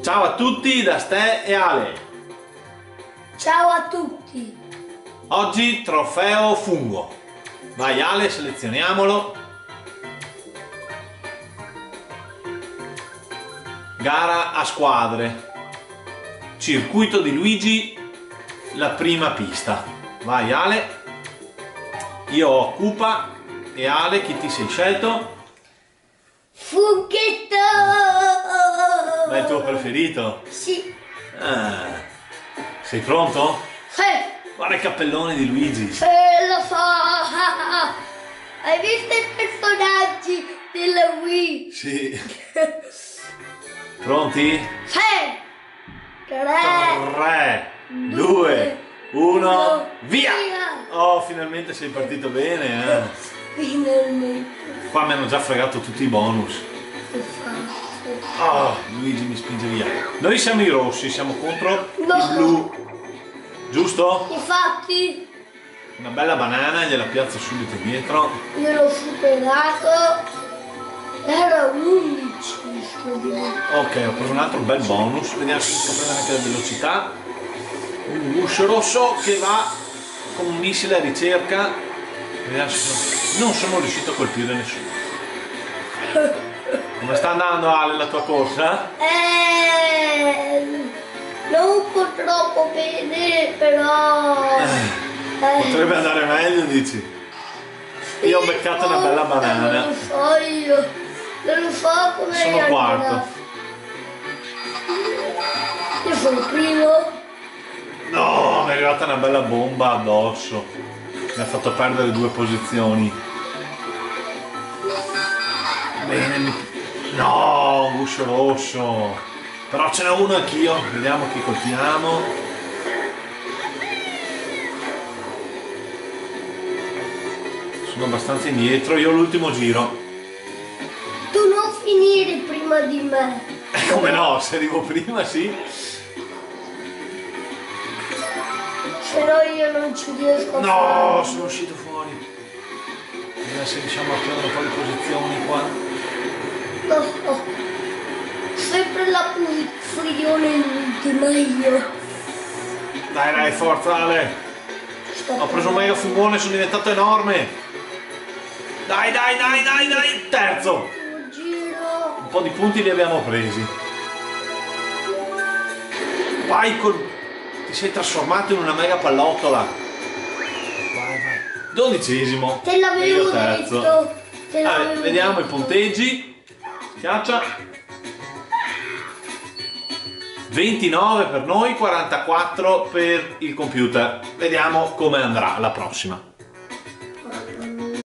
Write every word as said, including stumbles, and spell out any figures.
Ciao a tutti da Ste e Ale. Ciao a tutti. Oggi trofeo fungo. Vai Ale, selezioniamolo. Gara a squadre. Circuito di Luigi, la prima pista. Vai Ale. Io ho Koopa e Ale, chi ti sei scelto? Funghetto! Ma è il tuo preferito? Sì. Ah. Sei pronto? Eh, Guarda il cappellone di Luigi. eh, lo so. Hai visto i personaggi della Wii? Sì. Pronti? Eh, tre, tre, due, uno, via! via! Oh, finalmente sei partito bene, eh. Finalmente. Qua mi hanno già fregato tutti i bonus. Che faccio? Oh, Luigi mi spinge via. Noi siamo i rossi, siamo contro No. il blu. Giusto? Infatti, Una bella banana, gliela piazzo subito dietro. io l'ho superato. Era undici. Ok, ho preso un altro bel bonus. Vediamo se riesco a prendere anche la velocità. Un guscio rosso che va con un missile a ricerca. Vediamo se non sono riuscito a colpire nessuno. Come sta andando Ale la tua corsa? Eh, non purtroppo bene, però... eh, Potrebbe andare meglio, dici? Io ho beccato una bella banana. Non lo so io, non lo so come Sono è quarto. andata. Io sono primo. No, mi è arrivata una bella bomba addosso. Mi ha fatto perdere due posizioni. Bene, mi... no, un guscio rosso. Però ce n'è uno anch'io. Vediamo chi colpiamo. Sono abbastanza indietro. Io ho l'ultimo giro. Tu non finire prima di me. Eh, come no? Se arrivo prima, sì. Se no io non ci riesco a No, fare. sono uscito fuori. Vediamo se riusciamo a prendere un po' di posizioni qua. No, no. Sempre la posizione ultima io. Dai, dai, forza Ale. Sto Ho preso un mega fungone, sono diventato enorme. Dai, dai, dai, dai, dai. Terzo. prendendo giro. Un po' di punti li abbiamo presi. Vai col... Ti sei trasformato in una mega pallottola. Vai, vai. Dodicesimo. Te l'avevo Io terzo. detto. Te Vabbè, l'avevo vediamo i detto. punteggi. Schiaccia. ventinove per noi, quarantaquattro per il computer. Vediamo come andrà la prossima.